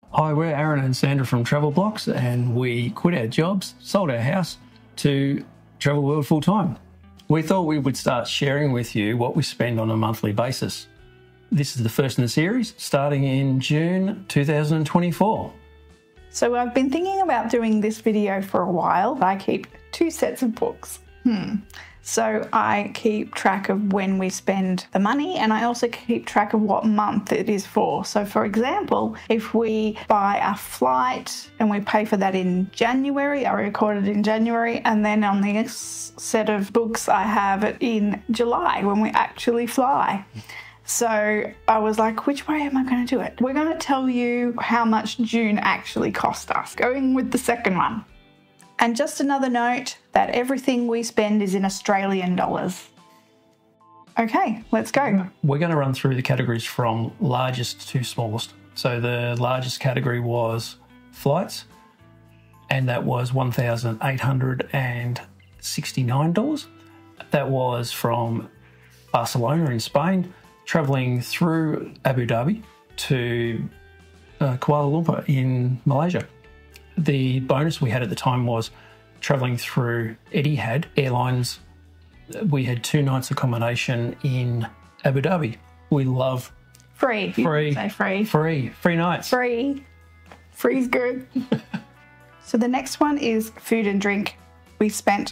Hi, we're Aaron and Sandra from Travel Blocks, and we quit our jobs, sold our house to travel the world full time. We thought we would start sharing with you what we spend on a monthly basis. This is the first in the series, starting in June 2024. So I've been thinking about doing this video for a while. I keep 2 sets of books. So I keep track of when we spend the money, and I also keep track of what month it is for. So for example, if we buy a flight and we pay for that in January, I record it in January, and then on the set of books I have it in July when we actually fly. So I was like, which way am I going to do it? We're going to tell you how much June actually cost us, going with the second one. And just another note that everything we spend is in Australian dollars. Okay, let's go. We're going to run through the categories from largest to smallest. So the largest category was flights, and that was $1,869. That was from Barcelona in Spain, travelling through Abu Dhabi to Kuala Lumpur in Malaysia. The bonus we had at the time was travelling through Etihad Airlines. We had 2 nights accommodation in Abu Dhabi. We love Free. Say free. Free nights. Free. Free's good. So the next one is food and drink. We spent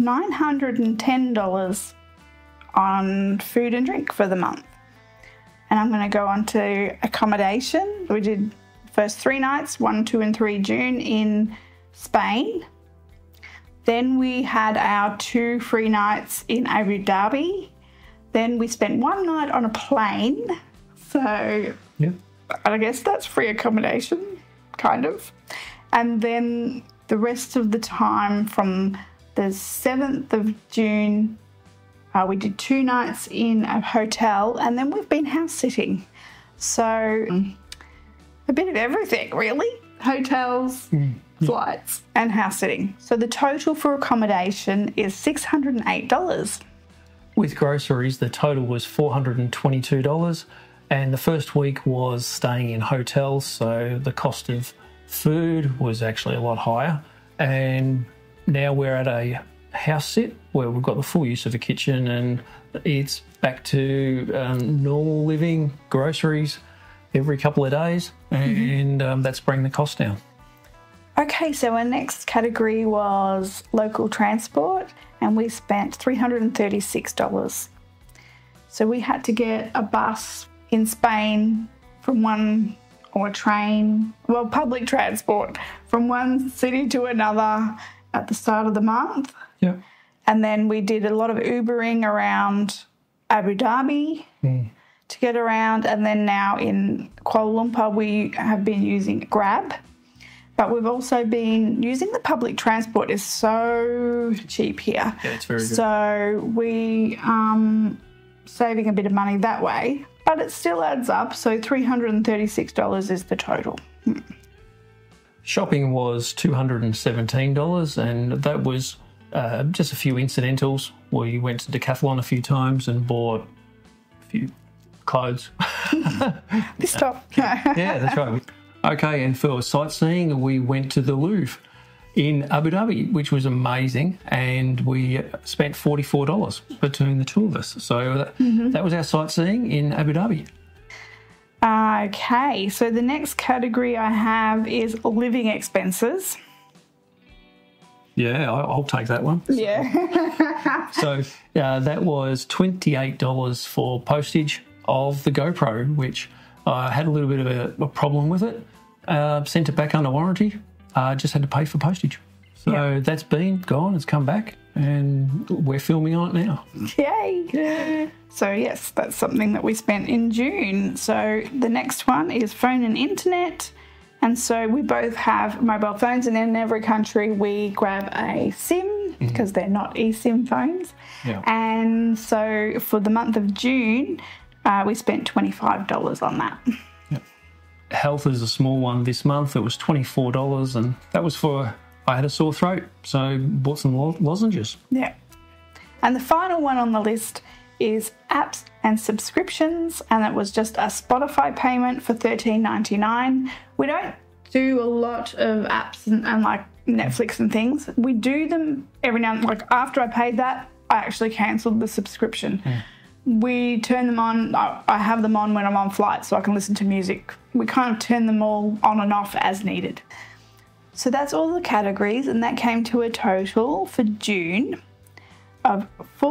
$910 on food and drink for the month. And I'm going to go on to accommodation. We did first 3 nights, 1, 2 and 3 June in Spain. Then we had our 2 free nights in Abu Dhabi. Then we spent 1 night on a plane. So yeah, I guess that's free accommodation, kind of. And then the rest of the time from the 7th of June, we did 2 nights in a hotel, and then we've been house sitting. So a bit of everything, really. Hotels, flights, and house sitting. So the total for accommodation is $608. With groceries, the total was $422, and the first week was staying in hotels, so the cost of food was actually a lot higher. And now we're at a house sit where we've got the full use of a kitchen, and it's back to normal living, groceries every couple of days, and that's bringing the cost down. Okay, so our next category was local transport, and we spent $336. So we had to get a bus in Spain from public transport from one city to another at the start of the month. Yeah. And then we did a lot of Ubering around Abu Dhabi to get around, and then now in Kuala Lumpur we have been using Grab, but we've also been using the public transport. Is so cheap here. Yeah, it's very good. So we saving a bit of money that way, but it still adds up. So $336 is the total. Shopping was $217, and that was just a few incidentals. We went to Decathlon a few times and bought a few clothes. Stop. Yeah, that's right. Okay, and for sightseeing, we went to the Louvre in Abu Dhabi, which was amazing, and we spent $44 between the 2 of us. So that was our sightseeing in Abu Dhabi. Okay, so the next category I have is living expenses. Yeah, I'll take that one. Yeah. So that was $28 for postage of the GoPro, which I had a little bit of a problem with it. Sent it back under warranty. Just had to pay for postage. So that's gone, it's come back, and we're filming on it now. Yay! Yeah. So yes, that's something that we spent in June. So the next one is phone and internet. And so we both have mobile phones, and in every country we grab a SIM because they're not eSIM phones. Yeah. And so for the month of June, we spent $25 on that. Yep. Health is a small one this month. It was $24, and that was for I had a sore throat, so bought some lozenges. Yeah. And the final one on the list is apps and subscriptions, and it was just a Spotify payment for $13.99. We don't do a lot of apps and like Netflix and things. We do them every now and like after I paid that, I actually cancelled the subscription. We turn them on. I have them on when I'm on flight so I can listen to music. We kind of turn them all on and off as needed. So that's all the categories, and that came to a total for June of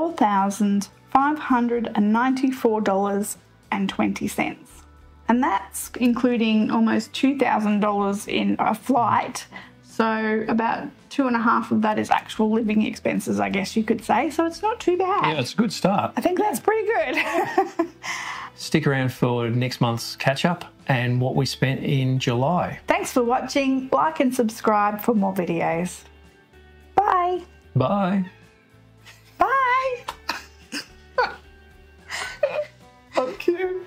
$4,594.20. And that's including almost $2,000 in a flight. So about 2.5 of that is actual living expenses, I guess you could say. So it's not too bad. Yeah, it's a good start. I think that's pretty good. Stick around for next month's catch-up and what we spent in July. Thanks for watching. Like and subscribe for more videos. Bye. Bye. Bye. Thank you.